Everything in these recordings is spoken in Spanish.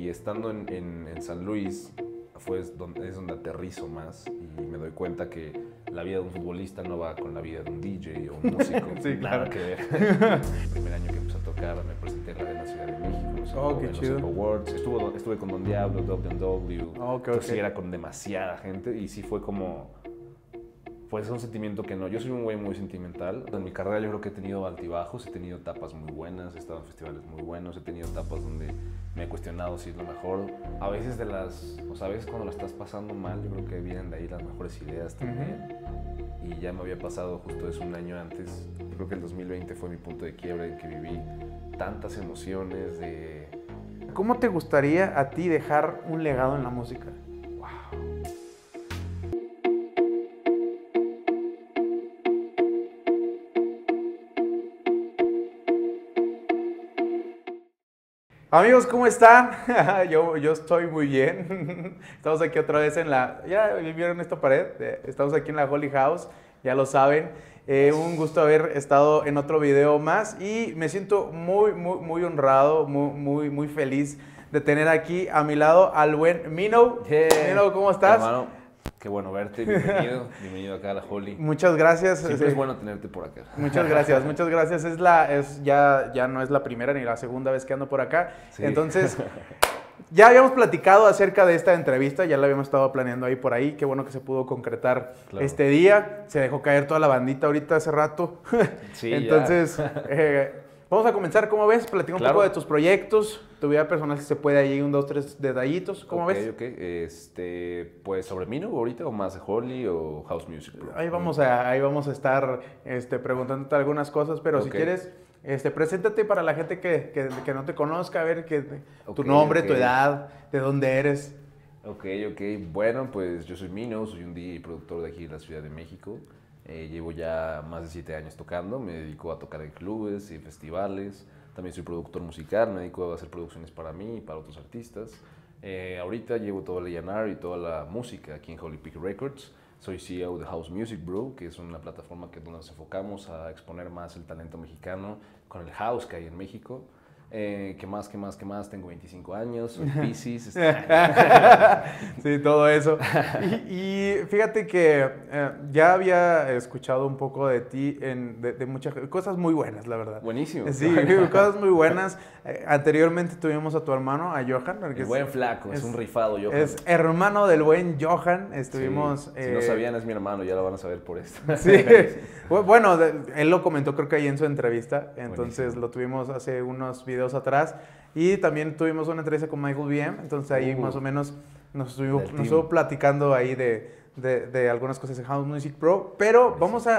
y estando en San Luis es donde aterrizo más y me doy cuenta que la vida de un futbolista no va con la vida de un DJ o un músico. Sí, claro. Nada que ver. El primer año que empecé a tocar me presenté en la Ciudad de México, qué en chido. los Awards. Estuve con Don Diablo, WW. Okay. Sí, era con demasiada gente y sí fue como... Pues es un sentimiento que no. Yo soy un güey muy sentimental. En mi carrera yo creo que he tenido altibajos, he tenido etapas muy buenas, he estado en festivales muy buenos, he tenido etapas donde me he cuestionado si es lo mejor. A veces a veces cuando la estás pasando mal, yo creo que vienen de ahí las mejores ideas también. Y ya me había pasado justo eso un año antes. Yo creo que el 2020 fue mi punto de quiebre en que viví tantas emociones de... ¿Cómo te gustaría a ti dejar un legado en la música? Amigos, ¿cómo están? Yo estoy muy bien. Estamos aquí otra vez ¿ya vieron esta pared? Estamos aquí en la Holy House, ya lo saben. Un gusto haber estado en otro video más y me siento muy honrado, muy feliz de tener aquí a mi lado al buen Mino. Mino, ¿cómo estás? Hermano, qué bueno verte, bienvenido acá a la Holy. Muchas gracias. Siempre es bueno tenerte por acá. Muchas gracias. Ya no es la primera ni la segunda vez que ando por acá. Sí. Entonces, ya habíamos platicado acerca de esta entrevista, ya la habíamos estado planeando ahí por ahí. Qué bueno que se pudo concretar este día. Se dejó caer toda la bandita ahorita hace rato. Sí, entonces, vamos a comenzar. ¿Cómo ves? Platica un poco de tus proyectos, tu vida personal, si se puede, ahí 1, 2, 3 detallitos. ¿Cómo ves? Ok. Pues sobre Mino ahorita, o más de Holly o House Music Bro. Ahí vamos a estar preguntándote algunas cosas, pero si quieres, preséntate para la gente que no te conozca, a ver tu nombre, tu edad, de dónde eres. Ok. Bueno, pues yo soy Mino, soy un DJ y productor de aquí de la Ciudad de México. Llevo ya más de 7 años tocando, me dedico a tocar en clubes y en festivales. También soy productor musical, me dedico a hacer producciones para mí y para otros artistas. Ahorita llevo todo el A&R y toda la música aquí en Holy Peak Records. Soy CEO de House Music Bro, que es una plataforma donde nos enfocamos a exponer más el talento mexicano con el house que hay en México. ¿Qué más? Tengo 25 años, soy Piscis. Sí, todo eso. Y fíjate que ya había escuchado un poco de ti de muchas cosas muy buenas, la verdad. Buenísimo. Sí, cosas muy buenas. Anteriormente tuvimos a tu hermano, a Johan. El buen flaco, es un rifado Johan. Es hermano del buen Johan. Estuvimos... Sí. Si no sabían, es mi hermano, ya lo van a saber por esto. Sí. Bueno, él lo comentó creo que ahí en su entrevista. Entonces buenísimo. Lo tuvimos hace unos videos atrás. Y también tuvimos una entrevista con Michael BM. Entonces ahí más o menos nos estuvo platicando ahí de algunas cosas de House Music Pro. Pero vamos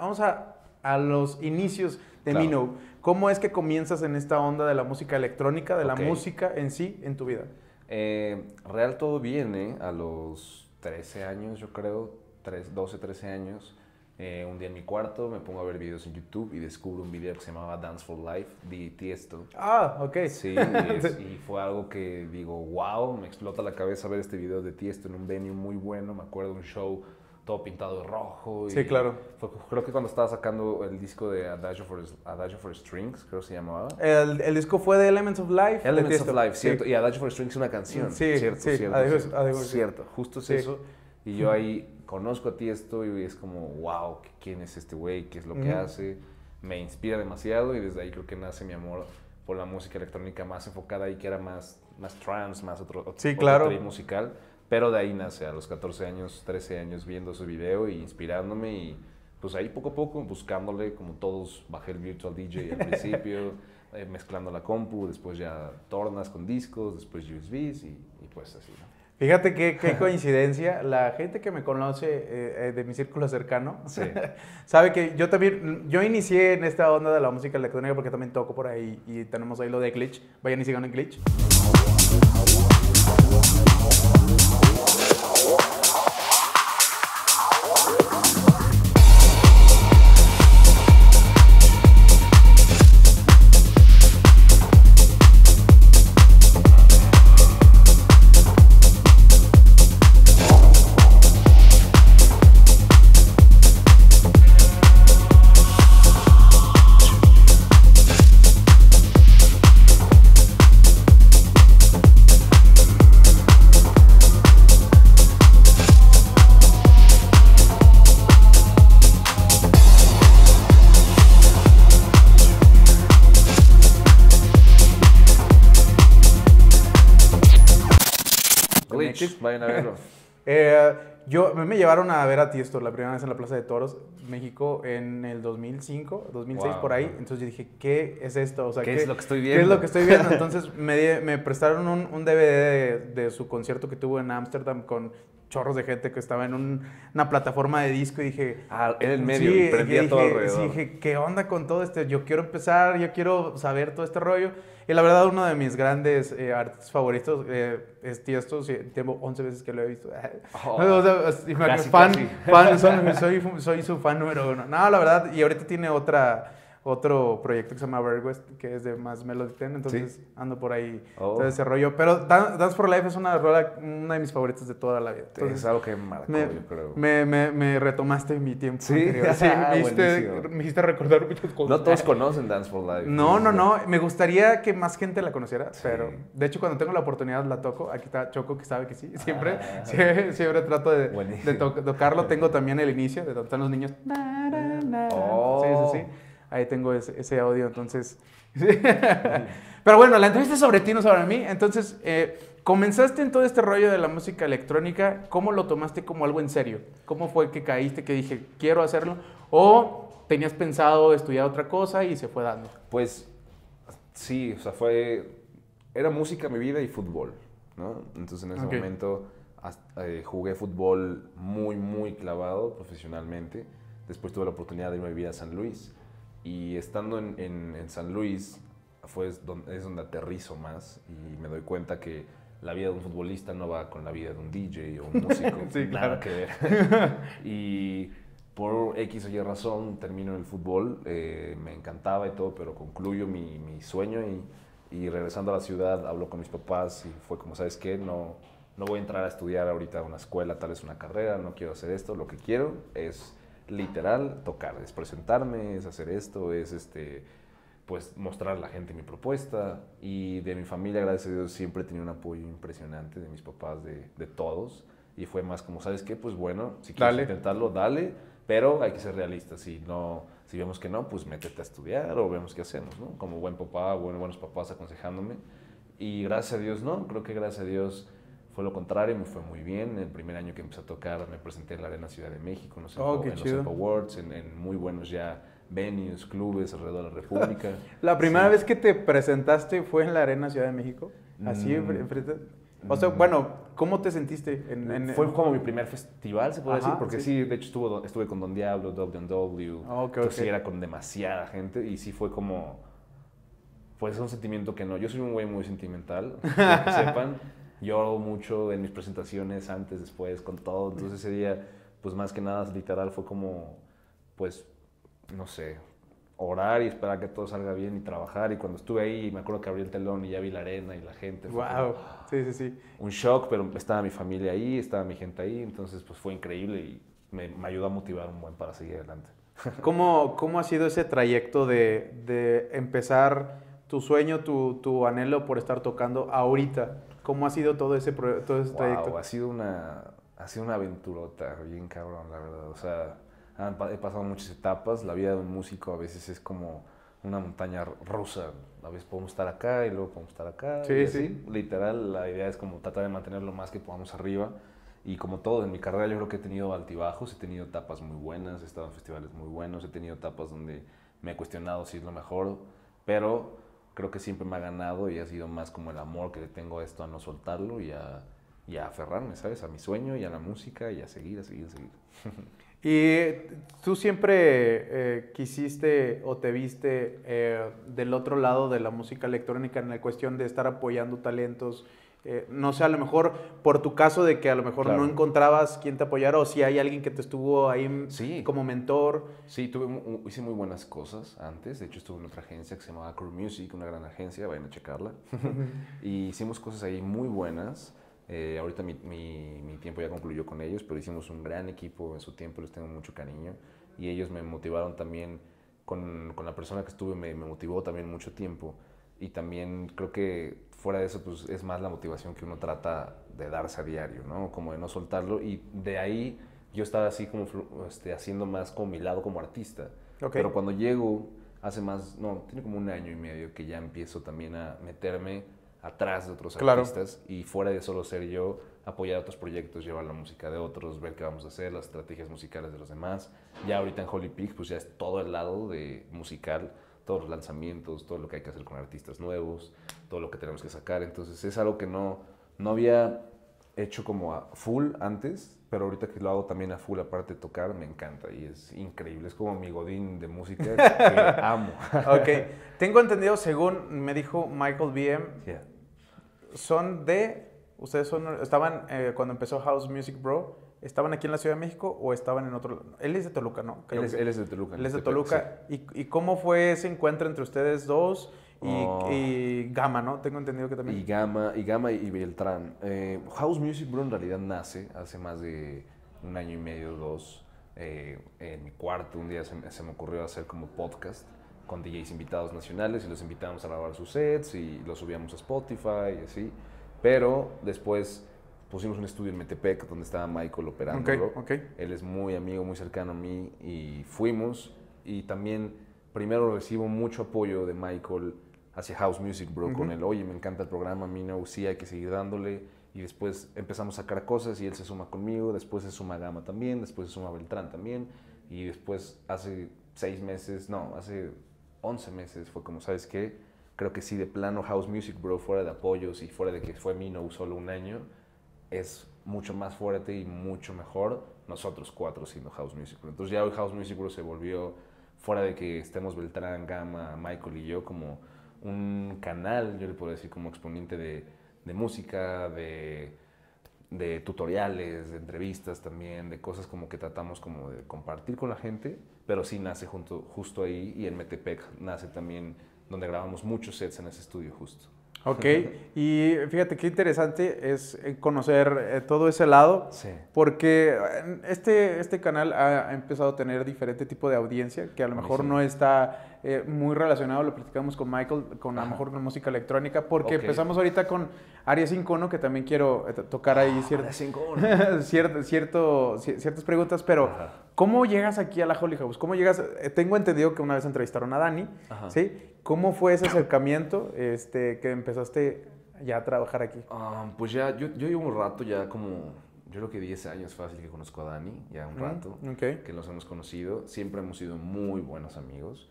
a los inicios de Mino. ¿Cómo es que comienzas en esta onda de la música electrónica, de la música en sí, en tu vida? Real todo viene a los 13 años, yo creo, 12, 13 años. Un día en mi cuarto me pongo a ver videos en YouTube y descubro un video que se llamaba Dance for Life de Tiesto. Ah, ok. Sí, y fue algo que digo, wow, me explota la cabeza ver este video de Tiesto en un venue muy bueno. Me acuerdo de un show todo pintado de rojo. Sí, claro. Creo que cuando estaba sacando el disco de Adagio for Strings, creo que se llamaba. El disco fue de Elements of Life. Elements of Life, sí. Cierto. Y Adagio for Strings es una canción. Sí, Cierto, justo es eso. Y yo ahí conozco a Tiesto y es como, wow, ¿quién es este güey? ¿Qué es lo que hace? Me inspira demasiado y desde ahí creo que nace mi amor por la música electrónica más enfocada ahí, que era más trance, más otro trip musical. Pero de ahí nace, a los 14 años, 13 años, viendo ese video y inspirándome y pues ahí poco a poco buscándole, como todos, bajé el Virtual DJ al principio, mezclando la compu, después ya tornas con discos, después USBs y pues así, ¿no? Fíjate qué coincidencia, la gente que me conoce de mi círculo cercano sabe que yo inicié en esta onda de la música electrónica porque también toco por ahí y tenemos ahí lo de Glitch, vayan y sigan en Glitch. Tianguis. Vayan a verlo. Me llevaron a ver a Tiesto la primera vez en la Plaza de Toros, México, en el 2005, 2006, Wow. por ahí. Entonces yo dije, ¿qué es esto? O sea, ¿Qué es lo que estoy viendo? ¿Qué es lo que estoy viendo? Entonces me prestaron un DVD de su concierto que tuvo en Ámsterdam con chorros de gente que estaba en una plataforma de disco y dije... Era el medio sí, y prendía todo alrededor. Sí, dije, ¿qué onda con todo esto? Yo quiero empezar, yo quiero saber todo este rollo. Y la verdad, uno de mis grandes artistas favoritos es Tiesto. Sí, tengo 11 veces que lo he visto. O sea, casi, fan, casi. soy su fan número uno. No, la verdad, y ahorita tiene otro proyecto que se llama Vergüest, que es de más Melody Ten, entonces ando por ahí todo ese rollo. Pero Dance for Life es una de mis favoritas de toda la vida. Entonces, es algo que me marcó, yo creo. Me retomaste mi tiempo anterior. Sí, me hiciste recordar muchas cosas. No todos conocen Dance for Life. No. Me gustaría que más gente la conociera, pero de hecho cuando tengo la oportunidad la toco. Aquí está Choco, que sabe que sí, siempre trato de tocarlo. Tengo también el inicio, de donde están los niños. Sí. Ahí tengo ese audio, entonces... Pero bueno, la entrevista es sobre ti, no sobre mí. Entonces, comenzaste en todo este rollo de la música electrónica. ¿Cómo lo tomaste como algo en serio? ¿Cómo fue que caíste, que dije, quiero hacerlo? ¿O tenías pensado estudiar otra cosa y se fue dando? Pues sí, o sea, era música mi vida y fútbol, ¿no? Entonces en ese momento jugué fútbol muy clavado profesionalmente. Después tuve la oportunidad de irme a vivir a San Luis. Y estando en San Luis es donde aterrizo más y me doy cuenta que la vida de un futbolista no va con la vida de un DJ o un músico. Sí, nada claro. que ver. Y por X o Y razón termino el fútbol, me encantaba y todo, pero concluyo mi sueño y regresando a la ciudad hablo con mis papás y fue como, ¿sabes qué? No voy a entrar a estudiar ahorita una escuela, tal vez una carrera, no quiero hacer esto, lo que quiero es literal tocar, es presentarme, es hacer esto, es pues mostrar a la gente mi propuesta. Y de mi familia, gracias a Dios, siempre he tenido un apoyo impresionante de mis papás, de todos, y fue más como, ¿sabes qué? Pues bueno, si quieres intentarlo, dale, pero hay que ser realistas. Si vemos que no, pues métete a estudiar o vemos qué hacemos, ¿no? Como buen papá, buenos papás aconsejándome. Y gracias a Dios, no, creo que gracias a Dios fue lo contrario, me fue muy bien. El primer año que empecé a tocar me presenté en la Arena Ciudad de México, en los Empo Awards, en muy buenos ya venues, clubes alrededor de la República. ¿La primera vez que te presentaste fue en la Arena Ciudad de México? ¿Así enfrente? O sea, bueno, ¿cómo te sentiste? Fue como mi primer festival, se puede decir, porque sí, de hecho estuve con Don Diablo, WW, entonces sí era con demasiada gente y sí fue como, pues un sentimiento que no, yo soy un güey muy sentimental, para que sepan. Lloro mucho en mis presentaciones, antes, después, con todo. Entonces ese día, pues más que nada, literal, fue como, pues, no sé, orar y esperar que todo salga bien y trabajar. Y cuando estuve ahí, me acuerdo que abrí el telón y ya vi la arena y la gente. ¡Wow! Sí. Un shock, pero estaba mi familia ahí, estaba mi gente ahí. Entonces, pues fue increíble y me ayudó a motivar un buen para seguir adelante. ¿Cómo ha sido ese trayecto de empezar tu sueño, tu anhelo por estar tocando ahorita? ¿Cómo ha sido todo ese trayecto? Ha sido una aventurota bien cabrón, la verdad. O sea, he pasado muchas etapas. La vida de un músico a veces es como una montaña rusa. A veces podemos estar acá y luego podemos estar acá. Sí. Literal, la idea es como tratar de mantener lo más que podamos arriba. Y como todo, en mi carrera yo creo que he tenido altibajos, he tenido etapas muy buenas, he estado en festivales muy buenos, he tenido etapas donde me he cuestionado si es lo mejor, pero creo que siempre me ha ganado y ha sido más como el amor que le tengo a esto, a no soltarlo y a aferrarme, ¿sabes? A mi sueño y a la música y a seguir. ¿Y tú siempre quisiste o te viste del otro lado de la música electrónica en la cuestión de estar apoyando talentos? No sé, a lo mejor por tu caso de que a lo mejor no encontrabas quién te apoyara o si hay alguien que te estuvo ahí como mentor. Sí, hice muy buenas cosas antes. De hecho, estuve en otra agencia que se llamaba Crew Music, una gran agencia, vayan a checarla. Y hicimos cosas ahí muy buenas. Ahorita mi tiempo ya concluyó con ellos, pero hicimos un gran equipo en su tiempo, les tengo mucho cariño. Y ellos me motivaron también, con la persona que estuve me motivó también mucho tiempo. Y también creo que fuera de eso, pues es más la motivación que uno trata de darse a diario, ¿no? Como de no soltarlo. Y de ahí yo estaba así como haciendo más como mi lado como artista. Pero cuando llego, tiene como 1 año y medio que ya empiezo también a meterme atrás de otros Claro. artistas y fuera de solo ser yo, apoyar otros proyectos, llevar la música de otros, ver qué vamos a hacer, las estrategias musicales de los demás. Ya ahorita en Holy Pig, pues ya es todo el lado de musical, todos los lanzamientos, todo lo que hay que hacer con artistas nuevos, todo lo que tenemos que sacar. Entonces es algo que no había hecho como a full antes, pero ahorita que lo hago también a full, aparte de tocar, me encanta y es increíble. Es como mi godín de música que amo. Ok. Tengo entendido, según me dijo Michael BM, Yeah. ustedes estaban, cuando empezó House Music Bro, ¿estaban aquí en la Ciudad de México o estaban en otro? Él es de Toluca, ¿no? Él es de Toluca. Él es de Toluca. Sí. ¿Y cómo fue ese encuentro entre ustedes dos y Gama, ¿no? Tengo entendido que también. Y Gama y Beltrán. House Music Bro en realidad nace hace más de un año y medio, 2. En mi cuarto un día se me ocurrió hacer como podcast con DJs invitados nacionales y los invitamos a grabar sus sets y los subíamos a Spotify y así. Pero después pusimos un estudio en Metepec donde estaba Michael operándolo. Okay. Él es muy amigo, muy cercano a mí y fuimos. Y también primero recibo mucho apoyo de Michael hacia House Music Bro con él. Oye, me encanta el programa, sí hay que seguir dándole. Y después empezamos a sacar cosas y él se suma conmigo. Después se suma Gama también. Después se suma Beltrán también. Y después hace 11 meses fue como, ¿sabes qué? Creo que sí, de plano House Music Bro, fuera de apoyos y fuera de que fue Mino solo un año, es mucho más fuerte y mucho mejor nosotros 4 siendo House Music Bro. Entonces ya hoy House Music Bro se volvió, fuera de que estemos Beltrán, Gama, Michael y yo, como un canal, yo le puedo decir, como exponente de música, de tutoriales, de entrevistas también, de cosas como que tratamos como de compartir con la gente, pero sí nace justo ahí, y en Metepec nace también donde grabamos muchos sets en ese estudio justo. Ok, y fíjate qué interesante es conocer todo ese lado, sí. Porque este canal ha empezado a tener diferente tipo de audiencia, que a lo mejor no está muy relacionado, lo platicamos con Michael, con a lo mejor con música electrónica, porque empezamos ahorita con Área 51, que también quiero tocar ahí ciertas preguntas, pero ¿cómo llegas aquí a la Holy House? ¿Cómo llegas? Tengo entendido que una vez entrevistaron a Dani, ¿sí? ¿Cómo fue ese acercamiento que empezaste ya a trabajar aquí? Pues ya, yo llevo un rato ya como, yo creo que 10 años fácil que conozco a Dani, ya un rato, que nos hemos conocido. Siempre hemos sido muy buenos amigos.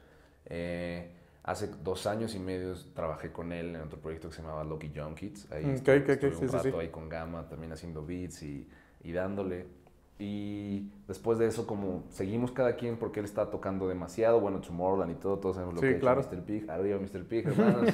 Hace 2 años y medio trabajé con él en otro proyecto que se llamaba Lucky Junkies. Ahí estuve un rato ahí con Gama, también haciendo beats y dándole. Y después de eso, como seguimos cada quien porque él está tocando demasiado, bueno, Tomorrowland y todo, todos sabemos lo que ha hecho Mr. Pig. Arriba Mr. Pig, hermanos.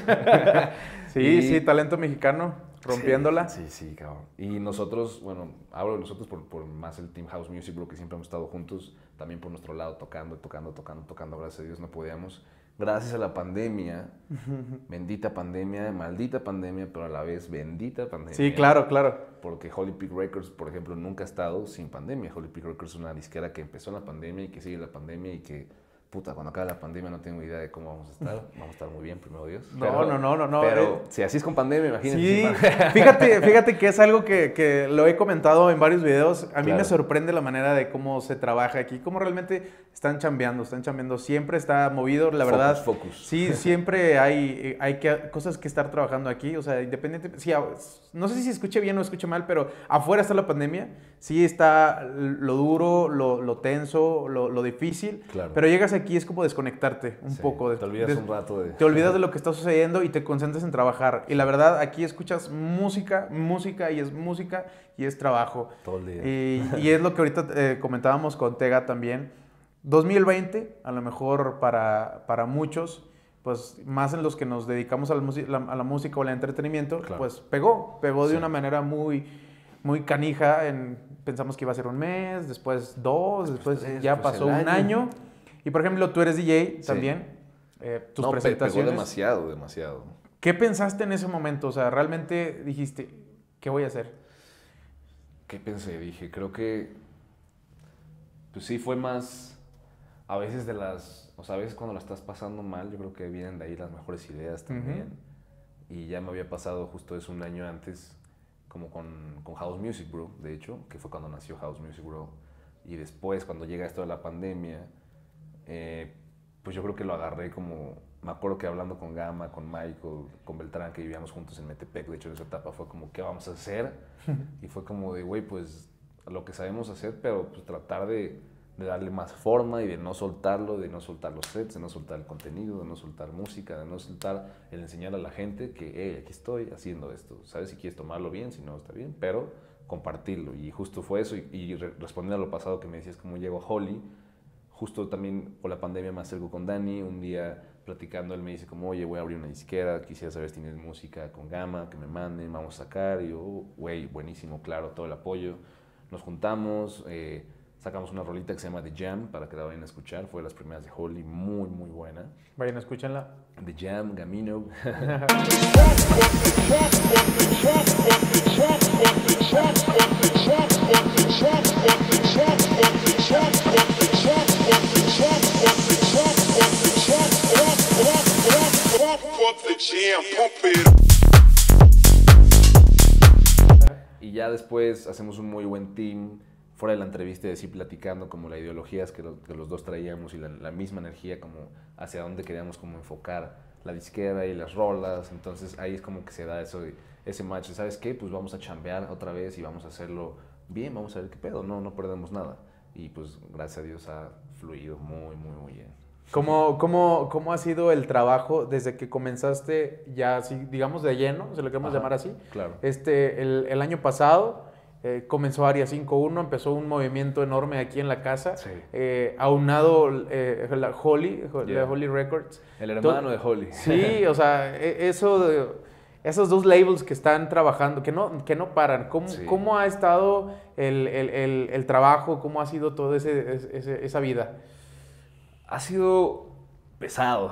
sí, talento mexicano, rompiéndola. Sí, cabrón. Y nosotros, bueno, hablo de nosotros por más el Team House Music Bro, que siempre hemos estado juntos, también por nuestro lado, tocando, gracias a Dios no podíamos. Gracias a la pandemia, bendita pandemia, maldita pandemia, pero a la vez bendita pandemia. Sí, claro. Porque Holy Pig Records, por ejemplo, nunca ha estado sin pandemia. Holy Pig Records es una disquera que empezó en la pandemia y que sigue la pandemia y que, cuando acabe la pandemia no tengo idea de cómo vamos a estar. Vamos a estar muy bien, primero Dios. No. Pero si así es con pandemia, imagínate. Sí, fíjate que es algo que lo he comentado en varios videos. A mí me sorprende la manera de cómo se trabaja aquí, cómo realmente están chambeando, siempre está movido, la verdad. Focus. Sí, siempre hay cosas que estar trabajando aquí, o sea, independiente, sí, no sé si escuche bien o escuche mal, pero afuera está la pandemia, sí está lo duro, lo tenso, lo difícil, pero llegas aquí es como desconectarte un poco. Te olvidas un rato Te olvidas de lo que está sucediendo y te concentras en trabajar. Y la verdad, aquí escuchas música y es trabajo. Todo el día. Y es lo que ahorita comentábamos con Tega también. 2020, a lo mejor para muchos, pues más en los que nos dedicamos a la música o al entretenimiento, pues pegó de una manera muy, muy canija. Pensamos que iba a ser un mes, después 2, después ya pasó un año. Y por ejemplo, tú eres DJ también, tus presentaciones. Pegó demasiado. ¿Qué pensaste en ese momento? O sea, ¿realmente dijiste, qué voy a hacer? ¿Qué pensé? Dije, creo que, pues sí, fue más... A veces a veces cuando la estás pasando mal, yo creo que vienen de ahí las mejores ideas también. Y ya me había pasado justo eso un año antes, como con House Music Bro, de hecho, que fue cuando nació House Music Bro. Y después, cuando llega esto de la pandemia, pues yo creo que lo agarré como me acuerdo que hablando con Gama, con Michael, con Beltrán, que vivíamos juntos en Metepec, de hecho en esa etapa fue como, ¿qué vamos a hacer? Y fue como de, güey, pues lo que sabemos hacer, pero pues tratar de darle más forma y de no soltarlo, de no soltar los sets, de no soltar el contenido, de no soltar música, de no soltar el enseñar a la gente que, hey, aquí estoy haciendo esto, ¿sabes? Si quieres tomarlo bien, si no, está bien, pero compartirlo. Y justo fue eso, y respondiendo a lo pasado que me decías cómo llego a Holly, justo también por la pandemia me acerco con Dani, un día platicando, él me dice como, oye, voy a abrir una disquera, quisiera saber si tienes música con Gama, que me manden, vamos a sacar. Y yo, güey, buenísimo, claro, todo el apoyo. Nos juntamos, sacamos una rolita que se llama The Jam, para que la vayan a escuchar, fue de las primeras de Holly, muy, muy buena. Vayan, escúchenla. The Jam, Gamino. Y ya después hacemos un muy buen team, fuera de la entrevista y así platicando como la ideología que los dos traíamos y la misma energía como hacia dónde queríamos como enfocar la disquera y las rolas. Entonces ahí es como que se da eso, ese match, ¿sabes qué? Pues vamos a chambear otra vez y vamos a hacerlo bien, vamos a ver qué pedo, no perdemos nada. Y pues gracias a Dios ha fluido muy, muy, muy bien. ¿Cómo ha sido el trabajo desde que comenzaste ya así, digamos de lleno, se lo queremos llamar así? Claro. El año pasado comenzó Área 5.1, empezó un movimiento enorme aquí en la casa, Sí. aunado la Holly Records. El hermano de Holly. Sí, o sea, esos dos labels que están trabajando, que no paran. ¿Cómo ha estado el trabajo? ¿Cómo ha sido toda esa vida? Ha sido pesado.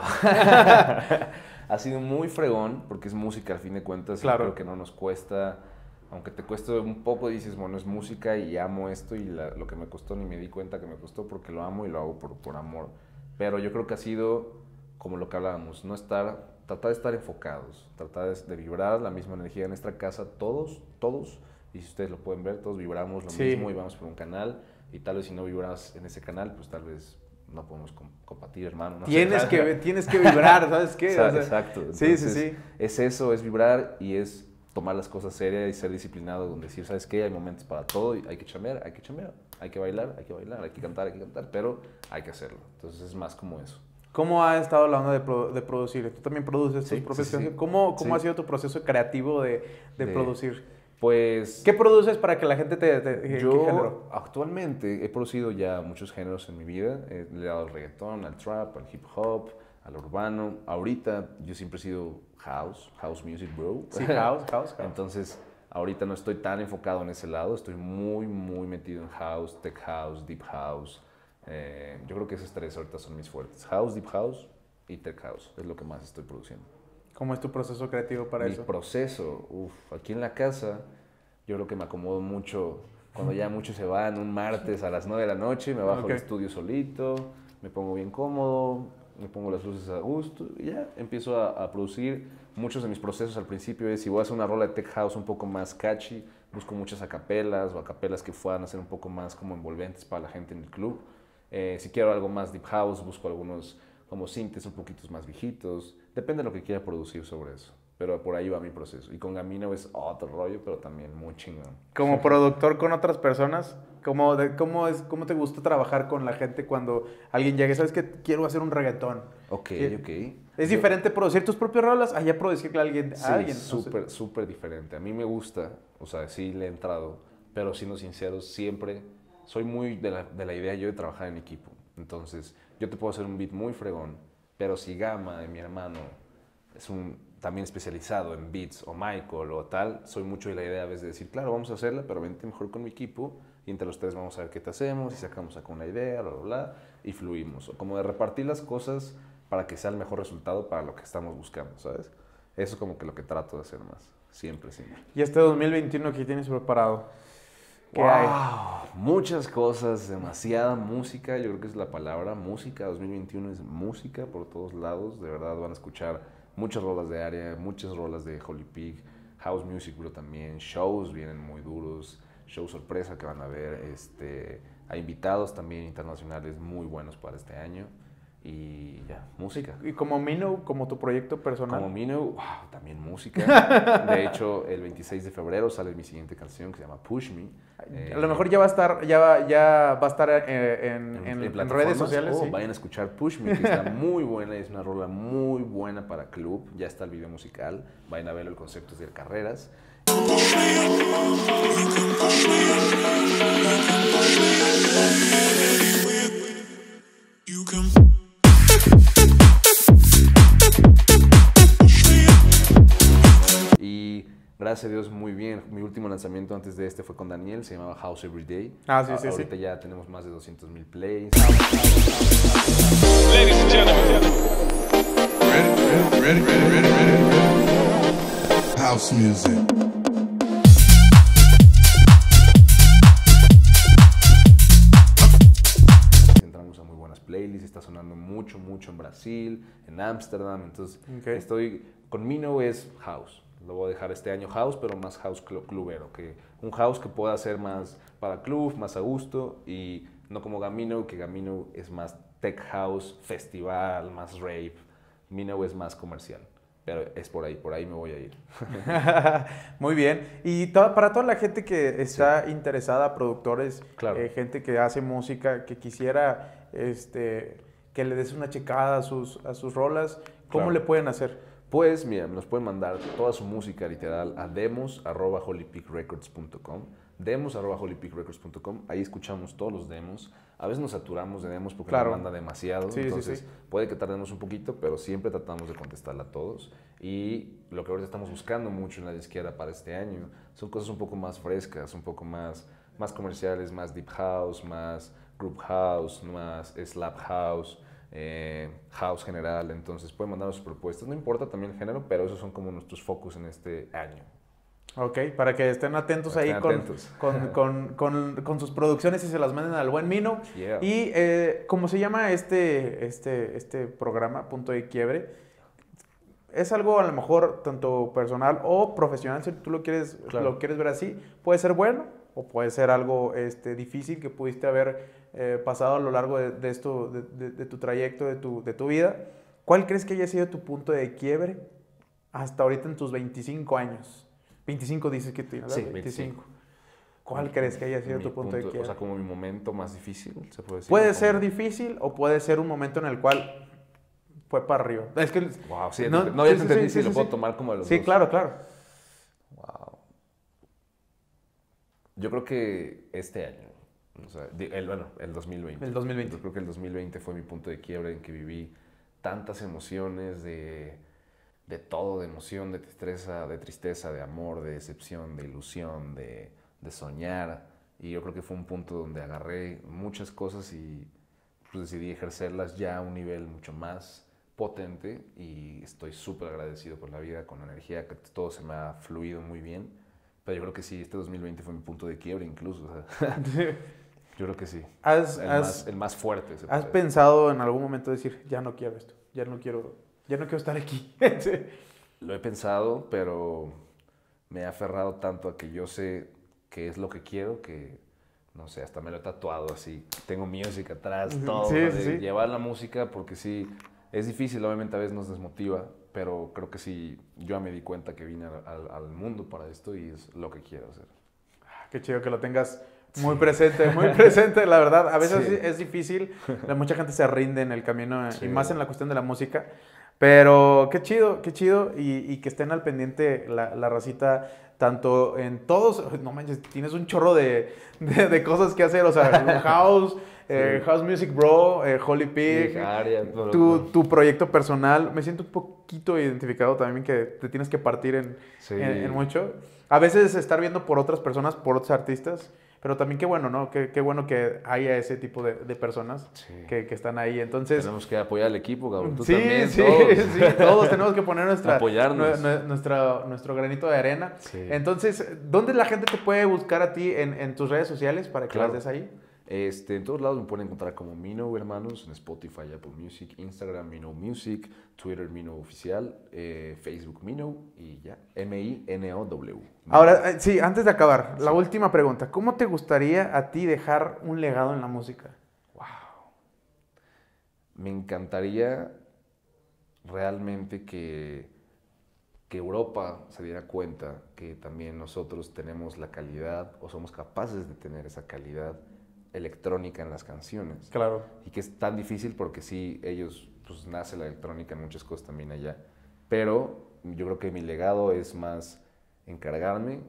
Ha sido muy fregón, porque es música al fin de cuentas. Claro. Creo que no nos cuesta, aunque te cueste un poco, dices, bueno, es música y amo esto, y lo que me costó ni me di cuenta que me costó porque lo amo y lo hago por amor. Pero yo creo que ha sido como lo que hablábamos, tratar de estar enfocados, tratar de vibrar la misma energía en nuestra casa, todos, y si ustedes lo pueden ver, todos vibramos lo mismo y vamos por un canal, y tal vez si no vibras en ese canal, pues tal vez no podemos compartir, hermano. No tienes que vibrar, ¿sabes qué? Exacto. Entonces, sí. Es eso, es vibrar y es tomar las cosas serias y ser disciplinado, donde decir, ¿sabes qué? Hay momentos para todo y hay que chambear, hay que bailar, hay que cantar, pero hay que hacerlo. Entonces es más como eso. ¿Cómo ha estado la onda de producir? Tú también produces tus propias canciones. ¿Cómo ha sido tu proceso creativo de producir? Pues... ¿Qué produces para que la gente ¿qué género? Actualmente he producido ya muchos géneros en mi vida. Le he dado al reggaetón, al trap, al hip hop, al urbano. Ahorita yo siempre he sido house music, bro. Sí, house. Entonces, ahorita no estoy tan enfocado en ese lado. Estoy muy, muy metido en house, tech house, deep house. Yo creo que esos tres ahorita son mis fuertes. House, deep house y tech house. Es lo que más estoy produciendo. ¿Cómo es tu proceso creativo para eso? Mi proceso, aquí en la casa, yo creo que me acomodo mucho. Cuando ya muchos se van, un martes a las 9 de la noche, me bajo al estudio solito, me pongo bien cómodo, me pongo las luces a gusto y ya empiezo a producir. Muchos de mis procesos al principio es, si voy a hacer una rola de tech house un poco más catchy, busco muchas acapelas o acapelas que puedan hacer un poco más como envolventes para la gente en el club. Si quiero algo más deep house, busco algunos como sintes un poquito más viejitos. Depende de lo que quiera producir sobre eso. Pero por ahí va mi proceso. Y con Gamino es otro rollo, pero también muy chingón. Como productor con otras personas, ¿cómo te gusta trabajar con la gente cuando alguien llega? ¿Sabes que quiero hacer un reggaetón? Ok. ¿Es diferente producir tus propias rolas a ya producirle a alguien? Sí, súper diferente. A mí me gusta, o sea, sí le he entrado, pero siendo sincero, siempre soy muy de la idea yo de trabajar en equipo. Entonces, yo te puedo hacer un beat muy fregón, pero si Gama, mi hermano, es también especializado en beats, o Michael, o tal, soy mucho de la idea a veces de decir, claro, vamos a hacerla, pero vente mejor con mi equipo, y entre los tres vamos a ver qué te hacemos, y sacamos acá una idea, y fluimos. O como de repartir las cosas para que sea el mejor resultado para lo que estamos buscando, ¿sabes? Eso es como que lo que trato de hacer más, siempre. ¿Y este 2021 qué tienes preparado? ¿Qué hay? Muchas cosas, demasiada música, yo creo que es la palabra, música. 2021 es música por todos lados, de verdad van a escuchar muchas rolas de Área, muchas rolas de Holy Pig, house music, pero también shows vienen muy duros, shows sorpresa que van a ver, hay invitados también internacionales muy buenos para este año. y ya, música. Y como Mino, como tu proyecto personal. Como Mino, wow, también música. De hecho, el 26 de febrero sale mi siguiente canción que se llama Push Me. A lo mejor ya va a estar, ya va a estar en redes sociales. Sí. Vayan a escuchar Push Me, que está muy buena, es una rola muy buena para club. Ya está el video musical, vayan a verlo, el concepto es de carreras. Y gracias a Dios, muy bien. Mi último lanzamiento antes de este fue con Daniel, se llamaba House Every Day. Sí. Ahorita ya tenemos más de 200,000 plays. Ladies and gentlemen. Ready. House music. Entramos a muy buenas playlists, está sonando mucho en Brasil, en Ámsterdam, entonces estoy, con Mino es house, lo voy a dejar este año house, pero más house clubero, que un house que pueda ser más para club, más a gusto, y no como Gamino, que Gamino es más tech house, festival, más rave, Mino es más comercial. Pero es por ahí me voy a ir. Muy bien. Y para toda la gente que está interesada, productores, claro. Gente que hace música, que quisiera que le des una checada a sus rolas, ¿cómo le pueden hacer? Pues mira, nos pueden mandar toda su música literal a demos@holypeakrecords.com. Demos@holypeakrecords.com. Ahí escuchamos todos los demos. A veces nos saturamos de demos porque nos manda demasiado. Sí, entonces puede que tardemos un poquito, pero siempre tratamos de contestarla a todos. Y lo que ahorita estamos buscando mucho en la disquera para este año son cosas un poco más frescas, un poco más comerciales, más deep house, más group house, más slap house. House general, entonces pueden mandar sus propuestas, no importa también el género, pero esos son como nuestros focus en este año. Ok, para que estén atentos ahí con sus producciones y se las manden al buen Mino. Yeah. Y ¿cómo se llama este programa, Punto de Quiebre? Es algo a lo mejor tanto personal o profesional, si tú lo quieres ver así. Puede ser bueno o puede ser algo difícil que pudiste haber pasado a lo largo de tu trayecto, de tu vida. ¿Cuál crees que haya sido tu punto de quiebre hasta ahorita en tus 25 años? 25 dices que tienes, ¿verdad? Sí, 25. ¿Cuál crees que haya sido tu punto de quiebre? O sea, como mi momento más difícil, se puede decir. Puede ser difícil o puede ser un momento en el cual fue para arriba. Es que... Wow, sí, ya te entendí si lo puedo tomar como de los dos. Sí, claro. Wow. Yo creo que este año, o sea, el 2020. El 2020. Yo creo que el 2020 fue mi punto de quiebre en que viví tantas emociones de todo, de emoción, de tristeza, de amor, de decepción, de ilusión, de soñar. Y yo creo que fue un punto donde agarré muchas cosas y pues, decidí ejercerlas ya a un nivel mucho más potente y estoy súper agradecido con la vida, con la energía, que todo se me ha fluido muy bien. Pero yo creo que sí, este 2020 fue mi punto de quiebre incluso. O sea, yo creo que sí. El más fuerte. ¿Has pensado en algún momento decir, ya no quiero esto, ya no quiero estar aquí? Sí. Lo he pensado, pero me he aferrado tanto a que yo sé qué es lo que quiero que, no sé, hasta me lo he tatuado así. Tengo música atrás, todo. Sí. Llevar la música porque sí, es difícil, obviamente a veces nos desmotiva, pero creo que sí, yo ya me di cuenta que vine al mundo para esto y es lo que quiero hacer. Qué chido que lo tengas muy presente, la verdad. A veces es difícil, mucha gente se rinde en el camino y más en la cuestión de la música. Pero qué chido y que estén al pendiente la racita, tanto en todos, no manches, tienes un chorro de cosas que hacer, o sea, House, House Music Bro, Holy Peak, tu proyecto personal, me siento un poquito identificado también que te tienes que partir en mucho. A veces estar viendo por otras personas, por otros artistas, pero también qué bueno, ¿no? Qué bueno que haya ese tipo de personas que están ahí. Entonces, tenemos que apoyar al equipo, Gabo. Tú sí, también, todos tenemos que poner apoyarnos. nuestro granito de arena. Sí. Entonces, ¿dónde la gente te puede buscar a ti en tus redes sociales para que las des ahí? En todos lados me pueden encontrar como Mino Hermanos, en Spotify, Apple Music, Instagram Mino Music, Twitter Mino Oficial, Facebook Mino y ya, MINOW. Ahora, sí, antes de acabar, la última pregunta. ¿Cómo te gustaría a ti dejar un legado en la música? Wow. me encantaría realmente que Europa se diera cuenta que también nosotros tenemos la calidad o somos capaces de tener esa calidad electrónica en las canciones. Claro. Y que es tan difícil porque sí, ellos, pues nace la electrónica en muchas cosas también allá. Pero yo creo que mi legado es más encargarme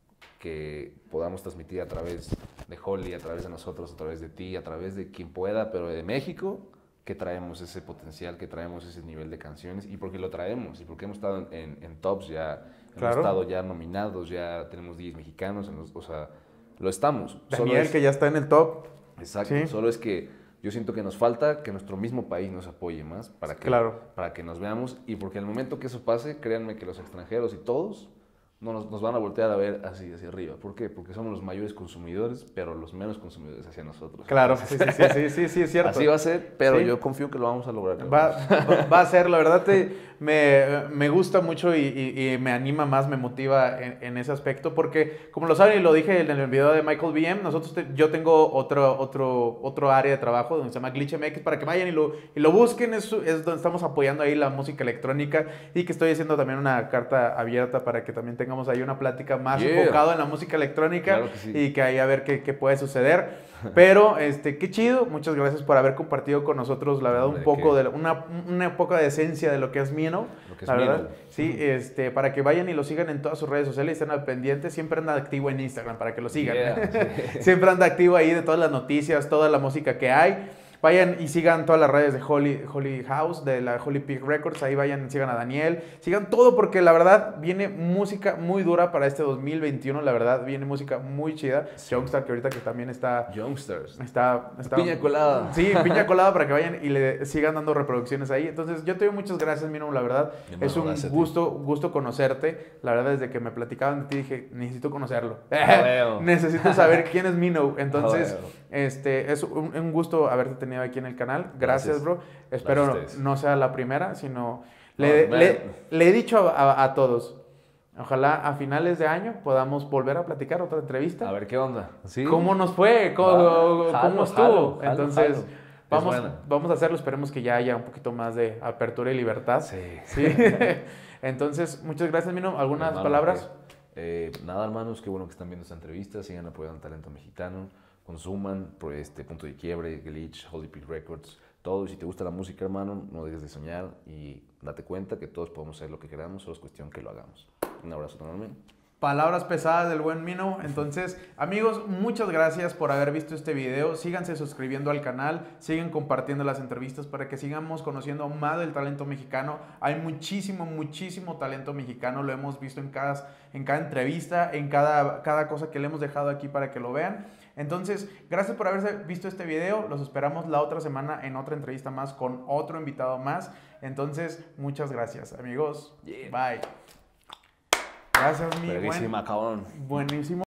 que podamos transmitir a través de Holly, a través de nosotros, a través de ti, a través de quien pueda, pero de México, que traemos ese potencial, que traemos ese nivel de canciones y porque lo traemos y porque hemos estado en tops ya, Claro. hemos estado ya nominados, ya tenemos 10 mexicanos, o sea, lo estamos. Daniel, que ya está en el top. Exacto, Sí. solo es que yo siento que nos falta que nuestro mismo país nos apoye más para que, Claro. para que nos veamos y porque al momento que eso pase, créanme que los extranjeros y todos no nos van a voltear a ver así hacia arriba. ¿Por qué? Porque somos los mayores consumidores, pero los menos consumidores hacia nosotros. Claro, Entonces, sí, es cierto. así va a ser, pero Sí. yo confío que lo vamos a lograr. Va a ser, la verdad, me gusta mucho y me anima más, me motiva en ese aspecto, porque como lo saben y lo dije en el video de Michael BM, yo tengo otro área de trabajo donde se llama Glitch MX, para que vayan y lo busquen, es donde estamos apoyando ahí la música electrónica y que estoy haciendo también una carta abierta para que también tengamos ahí una plática más enfocada en la música electrónica. Claro que sí. Y que ahí a ver qué puede suceder. Pero, qué chido. Muchas gracias por haber compartido con nosotros, la verdad, un poco de una poca de esencia de lo que es Mino. Lo que es la verdad. Mino. Sí, para que vayan y lo sigan en todas sus redes sociales y estén al pendiente. Siempre anda activo en Instagram para que lo sigan. Yeah. Siempre anda activo ahí de todas las noticias, toda la música que hay. Vayan y sigan todas las redes de Holly House, de la Holly Peak Records. Ahí vayan, sigan a Daniel. Sigan todo porque la verdad viene música muy dura para este 2021. La verdad viene música muy chida. Sí. Youngstar, que ahorita que también está... Youngsters. Está Piña colada. Sí, piña colada para que vayan y le sigan dando reproducciones ahí. Entonces, yo te doy muchas gracias, Mino, la verdad. Es un gusto conocerte. La verdad, desde que me platicaban de ti dije, necesito conocerlo. Necesito saber quién es Mino. Entonces, es un gusto haberte tenido aquí en el canal. Gracias, bro. Espero no sea la primera, sino... Le he dicho a todos, ojalá a finales de año podamos volver a platicar otra entrevista. A ver qué onda. ¿Sí? ¿Cómo nos fue? ¿Cómo estuvo? Entonces, vamos a hacerlo. Esperemos que ya haya un poquito más de apertura y libertad. Sí. Entonces, muchas gracias, Mino. ¿Algunas palabras? Nada, hermanos. Qué bueno que están viendo esta entrevista. Sigan apoyando Talento Mexicano. Consuman Punto de Quiebre, Glitch, Holly Peak Records, todo. Y si te gusta la música, hermano, no dejes de soñar y date cuenta que todos podemos hacer lo que queramos, solo es cuestión que lo hagamos. Un abrazo enorme. Palabras pesadas del buen Mino. Entonces, amigos, muchas gracias por haber visto este video. Síganse suscribiendo al canal, sigan compartiendo las entrevistas para que sigamos conociendo más del talento mexicano. Hay muchísimo talento mexicano. Lo hemos visto en cada entrevista, en cada cosa que le hemos dejado aquí para que lo vean. Entonces, gracias por haberse visto este video. Los esperamos la otra semana en otra entrevista más con otro invitado más. Entonces, muchas gracias, amigos. Bye. Gracias, mi Buenísima, cabrón. Buenísimo.